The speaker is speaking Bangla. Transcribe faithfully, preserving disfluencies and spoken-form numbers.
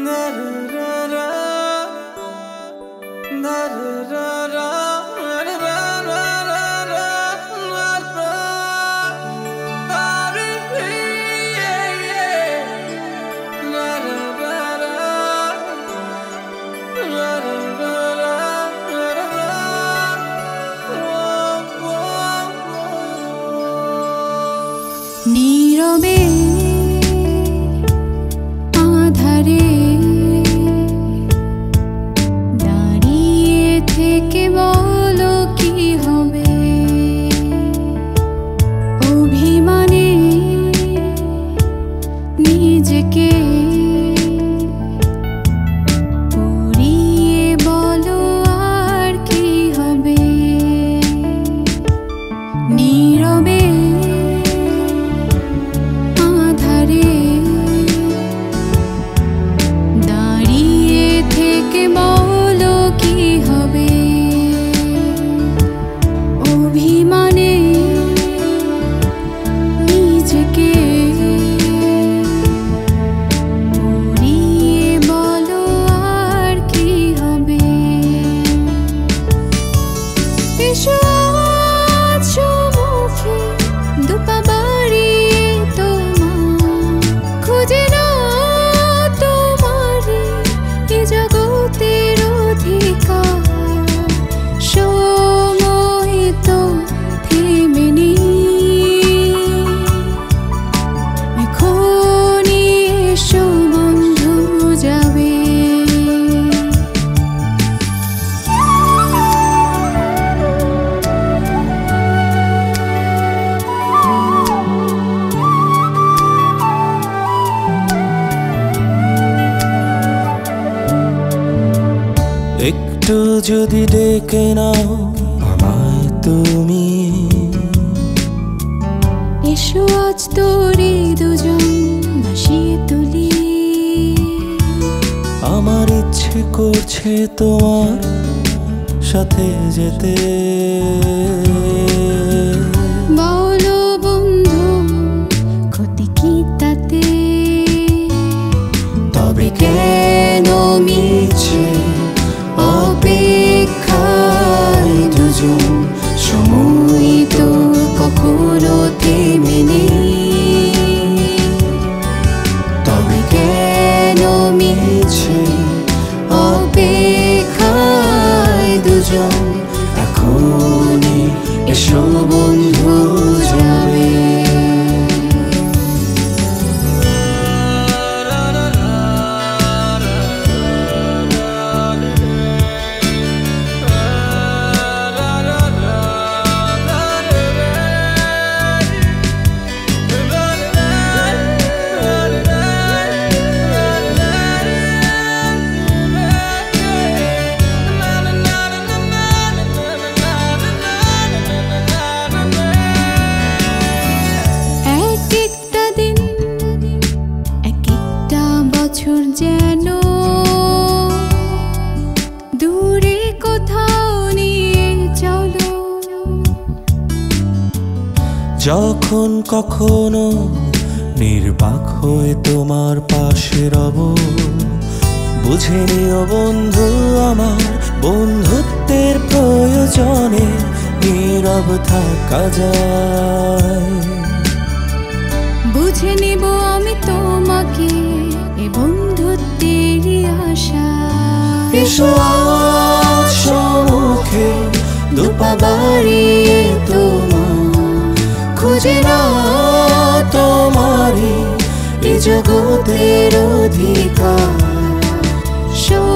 নীরবে আধারে দাঁড়িয়ে থেকে বলো কি হবে, অভিমানে নিজেকে পুড়িয়ে বলো আর কি হবে। নীরবে দাঁড়িয়ে থেকে বলো কি হবে, অভিমানে নিজেকে পুড়িয়ে বলো আর কি হবে। এসো আছো মুখে দুপা বাড়িয়ে তোমার খুঁজে না জগতের অধিকার, সময় তো থেমে নেই, এখনই এসো বন্ধু যাবে। একটু যদি ডেকে নাও আমায় তুমি, এসো আজ তোরে দুজন ভাসিয়ে তুলি। আমার ইচ্ছে করছে তোমার সাথে যেতে, বলো বন্ধু ক্ষতি কি তাতে, তবে কেন মিছে অপেক্ষায় দুজন, সময় তো কখনো থেমে নেই, তবে কেন মিছে অপেক্ষায় দুজন, এখনই এসো বন্ধু যাবে। যেন দূরে কোথাও নিয়ে চলো, যখন কখনো নির্বাক হয়ে তোমার পাশে রব, বুঝে নিও বন্ধু আমার বন্ধুত্বের প্রয়োজনে নীরব থাকা যায়। বুঝে নিব আমি তোমাকে এ বন্ধুত্বেরই আশা। এসো আজ সম্মুখে দুপা বাড়িয়ে তোমার খুঁজে না তোমারই এ জগতের অধিকার।